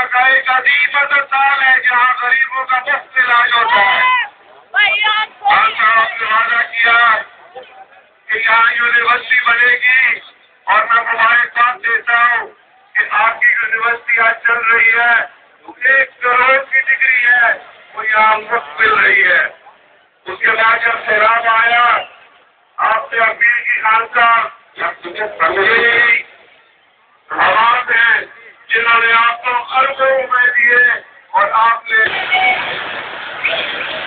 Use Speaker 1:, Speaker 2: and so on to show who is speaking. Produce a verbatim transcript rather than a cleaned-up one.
Speaker 1: کا ایک عظیم اسپتال ہے جہاں غریبوں کا مفت علاج ہوتا ہے. آپ نے وعدہ کیا کہ یہاں یونیورسٹی بنے گی اور میں مبارکباد دیتا ہوں کہ آپ کی یونیورسٹی آج چل رہی ہے. ایک کروڑ کی ڈگری ہے وہ یہاں مفت مل رہی ہے. اس کے بعد جب سیلاب آیا آپ نے اپیل کی خانقاہ عوام ہیں جنہوں نے آپ کو اربوں روپے دیے اور آپ نے